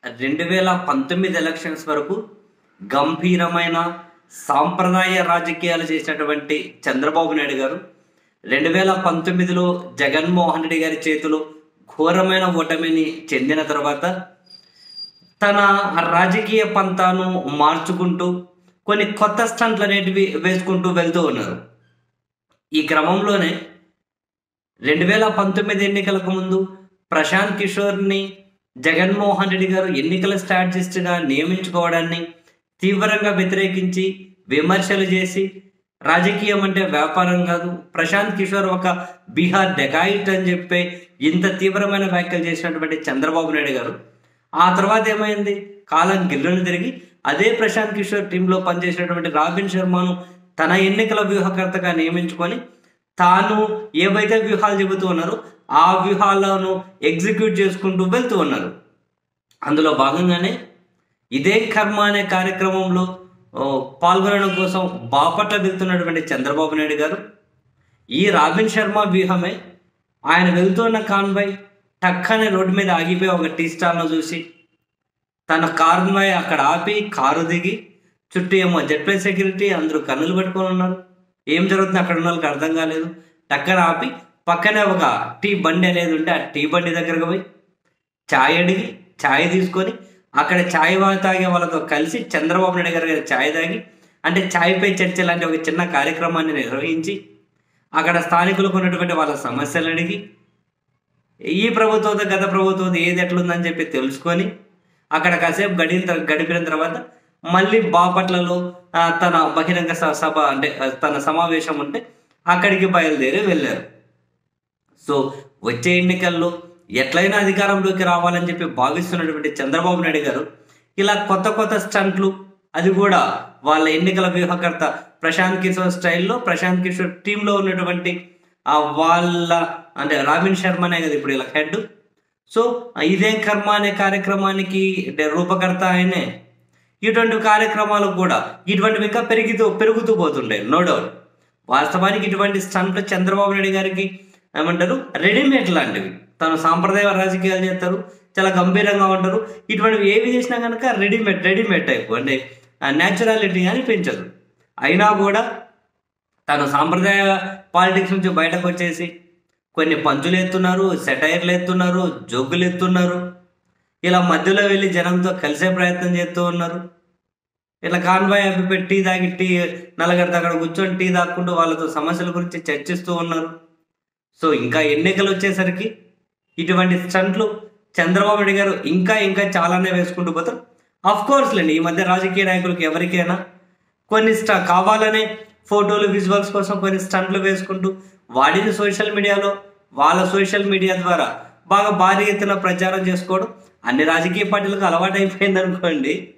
2019 elections వరకు గంభీరమైన సాంప్రదాయ రాజకీయాలు చేసినటువంటి చంద్రబాబు నాయుడు గారు 2019లో జగన్మోహన్ రెడ్డి గారి చేతిలో ఘోరమైన ఓటమిని చెందిన తర్వాత తన రాజకీయ పంతాను మార్చుకుంటూ కొన్ని కొత్త స్టంట్లు అనేటివి వేసుకుంటూ వెళ్తూ ఉన్నారు. ఈ క్రమంలోనే 2019 ఎన్నికలకు ముందు ప్రశాంత్ కిషోర్ని జగన్మోహన్ రెడ్డి గారు ఎన్నికల స్ట్రాటజిస్ట్గా నియమించుకోవడాన్ని తీవ్రంగా వ్యతిరేకించి విమర్శలు చేసి రాజకీయం అంటే వ్యాపారం కాదు, ప్రశాంత్ కిషోర్ ఒక బీహార్ డెకాయిట్ అని చెప్పి ఇంత తీవ్రమైన వ్యాఖ్యలు చేసినటువంటి చంద్రబాబు నాయుడు గారు ఆ తర్వాత ఏమైంది, కాలం గిర్రను తిరిగి అదే ప్రశాంత్ కిషోర్ టీంలో పనిచేసినటువంటి రాబిన్ శర్మను తన ఎన్నికల వ్యూహకర్తగా నియమించుకొని తాను ఏవైతే వ్యూహాలు చెబుతూ ఉన్నారో ఆ వ్యూహాలను ఎగ్జిక్యూట్ చేసుకుంటూ వెళ్తూ ఉన్నారు. అందులో భాగంగానే ఇదే కర్మ అనే కార్యక్రమంలో పాల్గొనడం కోసం బాపట్ల వెళ్తున్నటువంటి చంద్రబాబు నాయుడు గారు ఈ రాబిన్ శర్మ వ్యూహమే ఆయన వెళ్తున్న కాన్వాయ్ టక్కనే రోడ్డు మీద ఆగిపోయి ఒక టీ స్టాల్ను చూసి తన కాన్వాయ్ అక్కడ ఆపి కారు దిగి చుట్టూ ఏమో జెడ్ సెక్యూరిటీ అందరూ కన్నులు పెట్టుకొని ఉన్నారు. ఏం జరుగుతుంది అక్కడ ఉన్న వాళ్ళకి అర్థం కాలేదు. టక్కన ఆపి పక్కనే ఒక టీ బండి అనేది ఉంటే ఆ టీ బండి దగ్గరకు పోయి ఛాయ్ అడిగి ఛాయ్ తీసుకొని అక్కడ ఛాయ్ తాగే వాళ్ళతో కలిసి చంద్రబాబు నాయుడు గారు ఛాయ్ తాగి అంటే ఛాయ్ పై చర్చ లాంటి ఒక చిన్న కార్యక్రమాన్ని నిర్వహించి అక్కడ స్థానికులకు ఉన్నటువంటి వాళ్ళ సమస్యలు అడిగి ఈ ప్రభుత్వంతో గత ప్రభుత్వంతో ఏది ఎట్లుందని చెప్పి తెలుసుకొని అక్కడ కాసేపు గడిపిన తర్వాత మళ్ళీ బాపట్లలో తన బహిరంగ సభ అంటే తన సమావేశం ఉంటే అక్కడికి బయలుదేరి వెళ్ళారు. సో వచ్చే ఎన్నికల్లో ఎట్లయినా అధికారంలోకి రావాలని చెప్పి భావిస్తున్నటువంటి చంద్రబాబు నాయుడు గారు ఇలా కొత్త కొత్త స్టంట్లు, అది కూడా వాళ్ళ ఎన్నికల వ్యూహకర్త ప్రశాంత్ కిషోర్ స్టైల్లో ప్రశాంత్ కిషోర్ టీంలో ఉన్నటువంటి వాళ్ళ అంటే రాబిన్ శర్మనే కదా ఇప్పుడు ఇలా హెడ్. సో ఇదే కర్మ అనే కార్యక్రమానికి రూపకర్త ఆయనే. ఇటువంటి కార్యక్రమాలు కూడా ఇటువంటివి ఇంకా పెరుగుతూ పోతుంటాయి, నో డౌట్. వాస్తవానికి ఇటువంటి స్టంట్లు చంద్రబాబు నాయుడు గారికి ఏమంటారు రెడీమేడ్ లాంటివి. తను సాంప్రదాయ రాజకీయాలు చేస్తారు, చాలా గంభీరంగా ఉంటారు. ఇటువంటివి ఏవి చేసినా కనుక రెడీమేడ్ టైప్ అంటే న్యాచురాలిటీ అని పెంచదు. అయినా కూడా తను సాంప్రదాయ పాలిటిక్స్ నుంచి బయటకు వచ్చేసి కొన్ని పంచులు ఎత్తున్నారు, సెటైర్లు ఎత్తున్నారు, జోకులు ఎత్తున్నారు. ఇలా మధ్యలో వెళ్ళి జనంతో కలిసే ప్రయత్నం చేస్తూ ఉన్నారు. ఇట్లా కాన్వాయ్ అవి టీ తాగి నలుగురితో అక్కడ కూర్చొని టీ తాక్కుంటూ వాళ్ళతో సమస్యల గురించి చర్చిస్తూ ఉన్నారు. సో ఇంకా ఎన్నికలు వచ్చేసరికి ఇటువంటి స్టంట్లు చంద్రబాబు నాయుడు గారు ఇంకా చాలానే వేసుకుంటూ పోతారు. అఫ్ కోర్స్ లేండి, ఈ మధ్య రాజకీయ నాయకులకు ఎవరికైనా కొన్ని కావాలనే ఫోటోలు విజువల్స్ కోసం కొన్ని స్టంట్లు వేసుకుంటూ వాడిని సోషల్ మీడియాలో వాళ్ళ సోషల్ మీడియా ద్వారా బాగా భారీ ఎత్తున ప్రచారం చేసుకోవడం అన్ని రాజకీయ పార్టీలకు అలవాటు అయిపోయింది అనుకోండి.